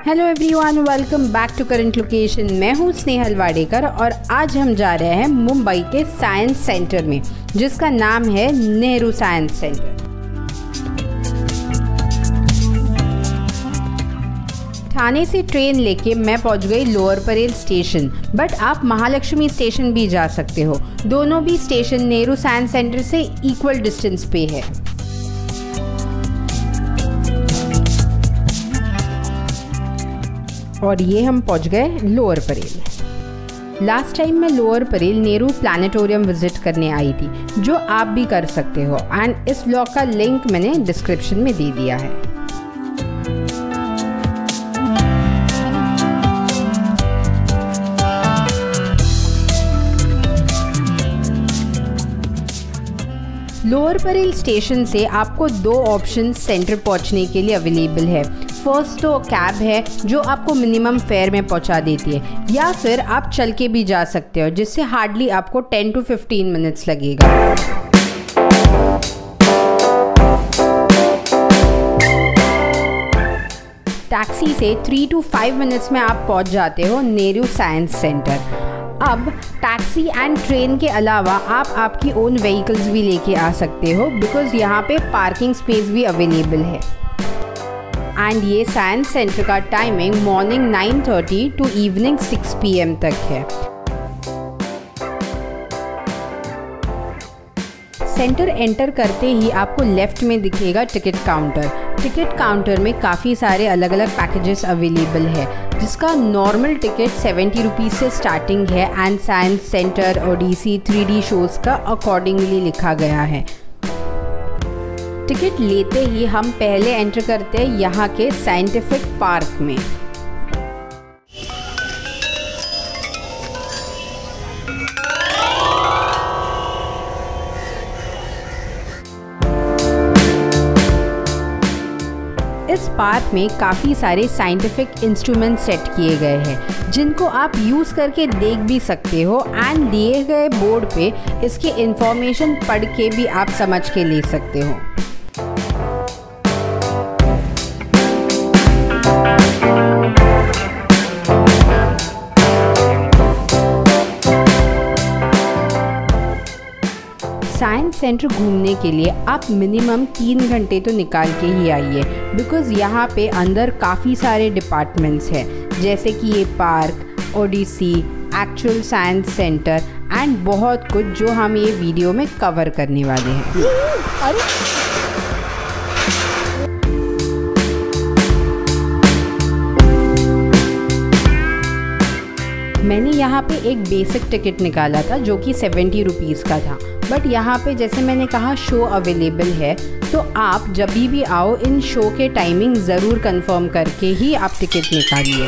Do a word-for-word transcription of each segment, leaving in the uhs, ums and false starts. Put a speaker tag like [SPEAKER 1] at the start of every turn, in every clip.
[SPEAKER 1] Hello everyone, welcome back to current location. मैं हूँ स्नेहल वाडेकर और आज हम जा रहे हैं मुंबई के साइंस सेंटर में, जिसका नाम है नेहरू साइंस सेंटर। ठाणे से ट्रेन लेके मैं पहुंच गई लोअर परेल स्टेशन, बट आप महालक्ष्मी स्टेशन भी जा सकते हो। दोनों भी स्टेशन नेहरू साइंस सेंटर से इक्वल डिस्टेंस पे है। और ये हम पहुंच गए लोअर परेल। लास्ट टाइम मैं लोअर परेल नेहरू प्लानिटोरियम विजिट करने आई थी, जो आप भी कर सकते हो, एंड इस ब्लॉग का लिंक मैंने डिस्क्रिप्शन में दे दिया है। लोअर परेल स्टेशन से आपको दो ऑप्शन सेंटर पहुंचने के लिए अवेलेबल है। फर्स्ट तो कैब है, जो आपको मिनिमम फेयर में पहुंचा देती है, या फिर आप चल के भी जा सकते हो, जिससे हार्डली आपको टेन टू फिफ्टीन मिनट्स लगेगा। टैक्सी से थ्री टू फाइव मिनट्स में आप पहुंच जाते हो नेहरू साइंस सेंटर। अब टैक्सी एंड ट्रेन के अलावा आप आपकी ओन व्हीकल्स भी लेके आ सकते हो, बिकॉज यहाँ पे पार्किंग स्पेस भी अवेलेबल है। एंड ये साइंस सेंटर का timing morning nine thirty to evening six p m तक है। सेंटर एंटर करते ही आपको लेफ्ट में दिखेगा टिकट काउंटर। टिकट काउंटर में काफ़ी सारे अलग अलग पैकेजेस अवेलेबल है, जिसका नॉर्मल टिकट सेवेंटी रुपीज़ से स्टार्टिंग है, and science centre, Odyssey, three D shows का अकॉर्डिंगली लिखा गया है। टिकट लेते ही हम पहले एंटर करते हैं यहाँ के साइंटिफिक पार्क में। इस पार्क में काफ़ी सारे साइंटिफिक इंस्ट्रूमेंट सेट किए गए हैं, जिनको आप यूज़ करके देख भी सकते हो, एंड दिए गए बोर्ड पे इसकी इंफॉर्मेशन पढ़ के भी आप समझ के ले सकते हो। साइंस सेंटर घूमने के लिए आप मिनिमम तीन घंटे तो निकाल के ही आइए, बिकॉज़ यहाँ पे अंदर काफ़ी सारे डिपार्टमेंट्स हैं, जैसे कि ये park, Odyssey, actual science centre and बहुत कुछ, जो हम ये वीडियो में कवर करने वाले हैं। अरे मैंने यहाँ पे एक बेसिक टिकट निकाला था, जो कि सेवेंटी रुपीज़ का था, बट यहाँ पे जैसे मैंने कहा शो अवेलेबल है, तो आप जब भी आओ इन शो के टाइमिंग ज़रूर कंफर्म करके ही आप टिकट निकालिए।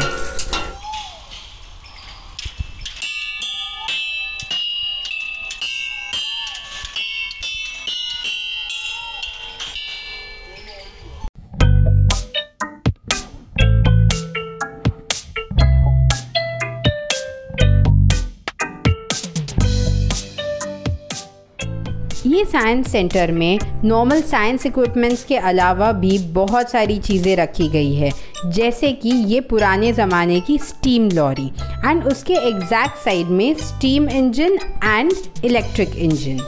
[SPEAKER 1] ये साइंस सेंटर में नॉर्मल साइंस इक्विपमेंट्स के अलावा भी बहुत सारी चीज़ें रखी गई है, जैसे कि ये पुराने ज़माने की स्टीम लॉरी, एंड उसके एग्जैक्ट साइड में steam engine and electric engine.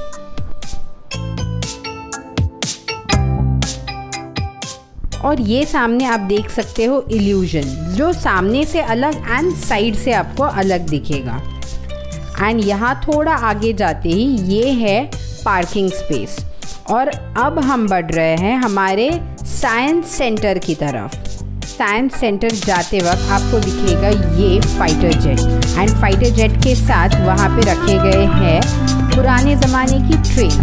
[SPEAKER 1] और ये सामने आप देख सकते हो इल्यूजन, जो सामने से अलग एंड साइड से आपको अलग दिखेगा। एंड यहाँ थोड़ा आगे जाते ही ये है पार्किंग स्पेस। और अब हम बढ़ रहे हैं हमारे साइंस सेंटर की तरफ। साइंस सेंटर जाते वक्त आपको दिखेगा ये fighter jet, and fighter jet के साथ वहाँ पे रखे गए हैं पुराने ज़माने की ट्रेन।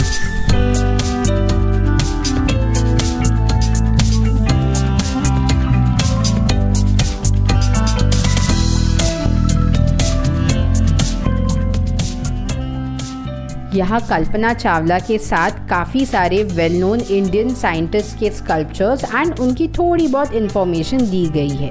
[SPEAKER 1] यहाँ कल्पना चावला के साथ काफ़ी सारे वेल नोन इंडियन साइंटिस्ट के स्कल्पचर्स एंड उनकी थोड़ी बहुत इंफॉर्मेशन दी गई है।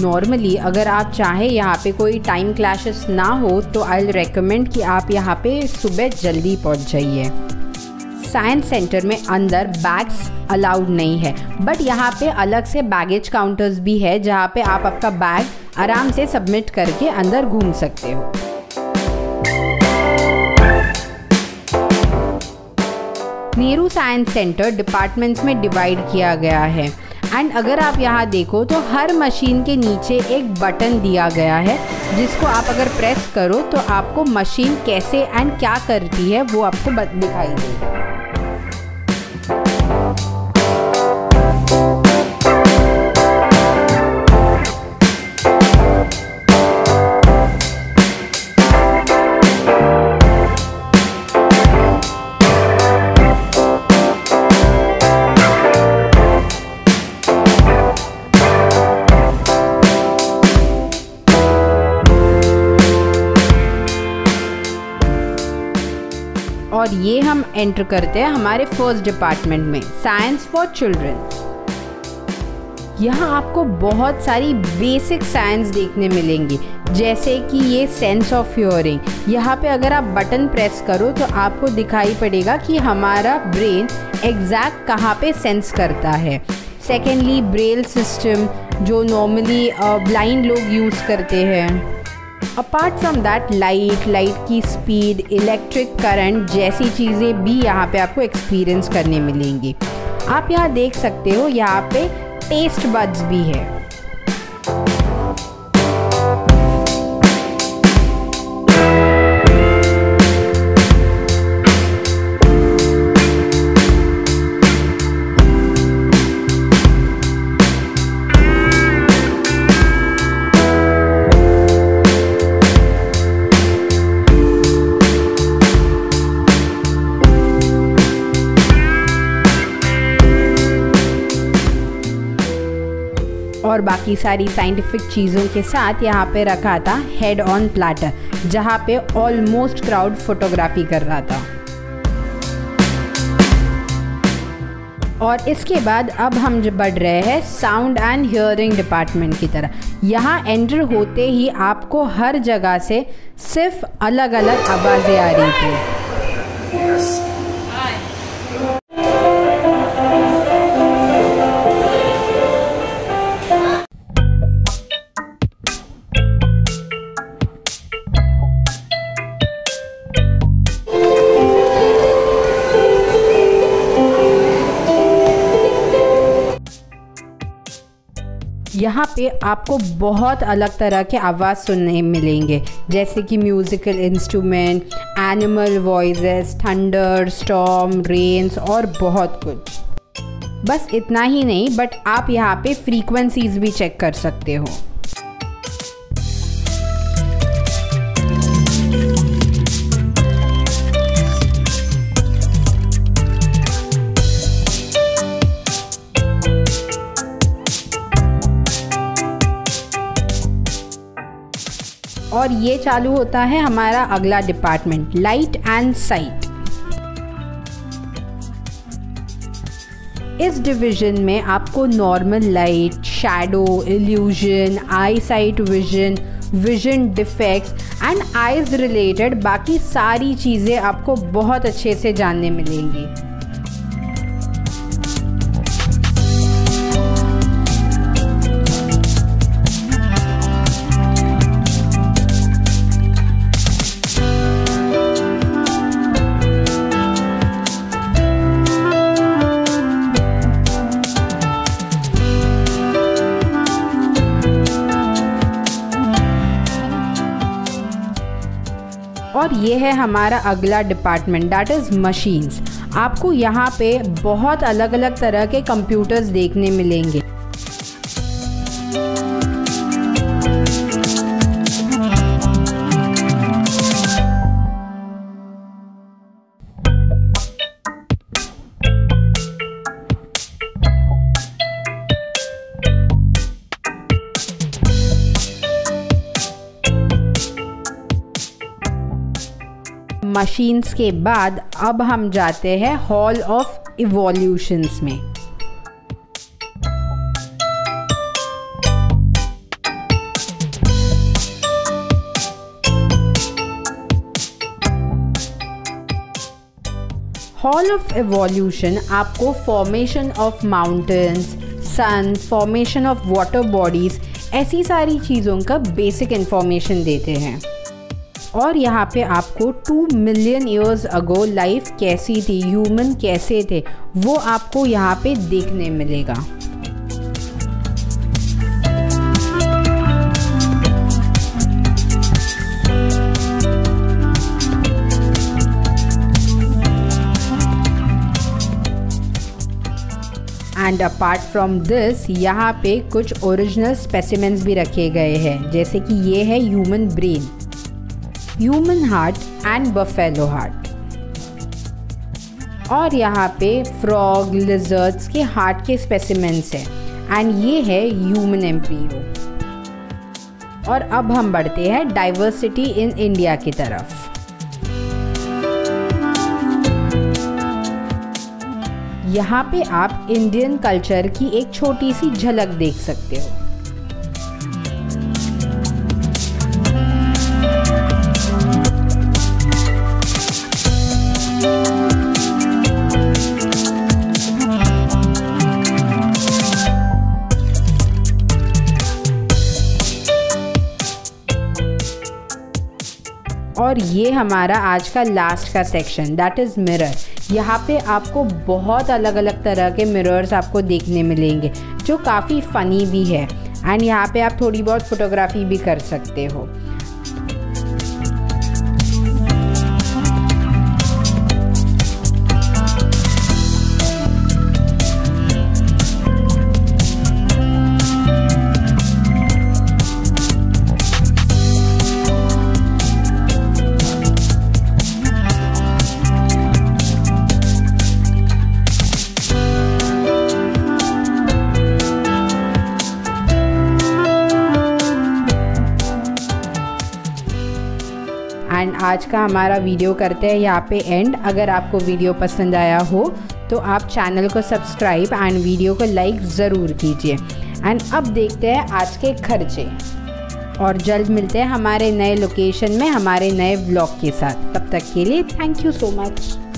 [SPEAKER 1] नॉर्मली अगर आप चाहें यहाँ पे कोई टाइम क्लैशेस ना हो तो आई विल रेकमेंड कि आप यहाँ पे सुबह जल्दी पहुँच जाइए। साइंस सेंटर में अंदर बैग्स अलाउड नहीं है, बट यहाँ पे अलग से बैगेज काउंटर्स भी है जहाँ पे आप आपका बैग आराम से सबमिट करके अंदर घूम सकते हो। नेहरू साइंस सेंटर डिपार्टमेंट्स में डिवाइड किया गया है एंड अगर आप यहाँ देखो तो हर मशीन के नीचे एक बटन दिया गया है जिसको आप अगर प्रेस करो तो आपको मशीन कैसे एंड क्या करती है वो आपको दिखाई देगा। और ये हम एंटर करते हैं हमारे फर्स्ट डिपार्टमेंट में, साइंस फॉर चिल्ड्रन। यहाँ आपको बहुत सारी बेसिक साइंस देखने मिलेंगी, जैसे कि ये सेंस ऑफ हियरिंग। यहाँ पे अगर आप बटन प्रेस करो तो आपको दिखाई पड़ेगा कि हमारा ब्रेन एग्जैक्ट कहाँ पे सेंस करता है। सेकेंडली ब्रेल सिस्टम जो नॉर्मली ब्लाइंड लोग यूज़ करते हैं। Apart from that light light की स्पीड, इलेक्ट्रिक करंट जैसी चीज़ें भी यहाँ पे आपको एक्सपीरियंस करने मिलेंगी। आप यहाँ देख सकते हो यहाँ पे टेस्ट बड्स भी है। और बाकी सारी साइंटिफिक चीज़ों के साथ यहाँ पे रखा था हेड ऑन प्लेटर, जहाँ पे ऑलमोस्ट क्राउड फोटोग्राफी कर रहा था। और इसके बाद अब हम जो बढ़ रहे हैं साउंड एंड हियरिंग डिपार्टमेंट की तरह। यहाँ एंटर होते ही आपको हर जगह से सिर्फ अलग अलग आवाज़ें आ रही थी। यहाँ पे आपको बहुत अलग तरह के आवाज़ सुनने मिलेंगे, जैसे कि musical instrument, animal voices, thunder, storm, rains और बहुत कुछ। बस इतना ही नहीं, बट आप यहाँ पे फ्रीक्वेंसीज भी चेक कर सकते हो। और ये चालू होता है हमारा अगला डिपार्टमेंट, लाइट एंड साइट। इस डिवीजन में आपको normal light, shadow, illusion, eye sight vision, vision defects and eyes related बाकी सारी चीज़ें आपको बहुत अच्छे से जानने मिलेंगी। और ये है हमारा अगला डिपार्टमेंट, दैट इज़ मशीन्स। आपको यहाँ पे बहुत अलग अलग तरह के कंप्यूटर्स देखने मिलेंगे। मशीन्स के बाद अब हम जाते हैं हॉल ऑफ इवोल्यूशंस में। हॉल ऑफ एवोल्यूशन आपको formation of mountains, sun, formation of water bodies, ऐसी सारी चीज़ों का बेसिक इन्फॉर्मेशन देते हैं। और यहाँ पे आपको two million years ago life कैसी थी, ह्यूमन कैसे थे, वो आपको यहाँ पे देखने मिलेगा। एंड अपार्ट फ्रॉम दिस यहाँ पे कुछ ओरिजिनल स्पेसिमेंट्स भी रखे गए हैं, जैसे कि ये है human brain, human heart and buffalo heart. और यहाँ पे फ्रॉग, लिजर्ड्स के हार्ट के स्पेसिमेंट्स हैं एंड ये है ह्यूमन एम्ब्रियो। और अब हम बढ़ते हैं डाइवर्सिटी इन इंडिया की तरफ। यहाँ पे आप इंडियन कल्चर की एक छोटी सी झलक देख सकते हो। और ये हमारा आज का लास्ट का सेक्शन, दैट इज़ मिरर। यहाँ पे आपको बहुत अलग अलग तरह के मिरर्स आपको देखने मिलेंगे जो काफ़ी फ़नी भी है एंड यहाँ पे आप थोड़ी बहुत फोटोग्राफी भी कर सकते हो। एंड आज का हमारा वीडियो करते हैं यहाँ पे एंड। अगर आपको वीडियो पसंद आया हो तो आप चैनल को सब्सक्राइब एंड वीडियो को लाइक ज़रूर कीजिए। एंड अब देखते हैं आज के खर्चे, और जल्द मिलते हैं हमारे नए लोकेशन में हमारे नए व्लॉग के साथ। तब तक के लिए थैंक यू सो मच।